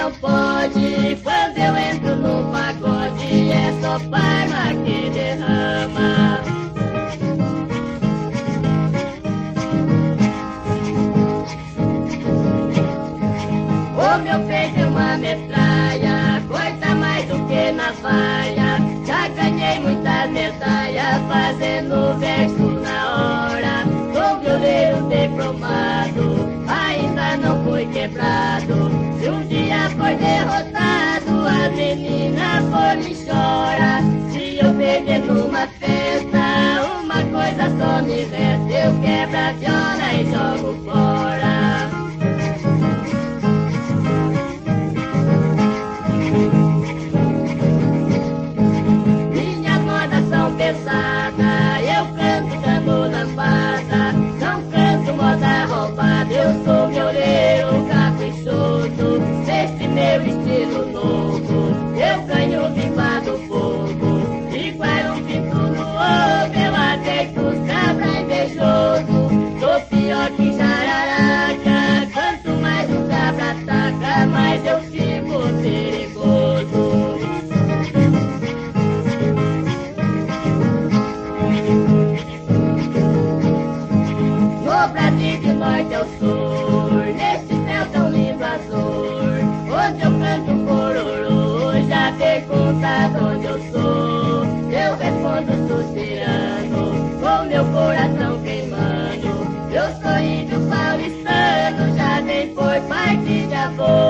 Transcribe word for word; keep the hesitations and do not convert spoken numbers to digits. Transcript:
não pode. Quando eu entro no pagode, é só Parma que derrama. O meu peito é uma metralha, corta mais do que navalha. Já ganhei muitas medalhas fazendo verso na hora. Sou violeiro diplomado, ainda não fui quebrado. Se um dia for derrotado, a menina for me chora. Se eu perder numa festa, uma coisa só me resta: eu quebro a viola e jogo fora. Minhas modas são pesadas, eu canto dando lambada. Não canto moda roubada, eu sou violeiro caprichoso. Nesse meu estilo novo, eu ganho viva do fogo. Igual um pinto no ovo, eu adeito os cabra invejoso. Sou pior que jararaca, quanto mais o cabra ataca, mais eu fico perigoso. No Brasil de norte ao sul, nesse céu tão lindo azul, onde eu canto pororô, já pergunta onde eu sou. Eu respondo suspirando, com meu coração queimando. Eu sou índio paulistano, já dei por parte de avô.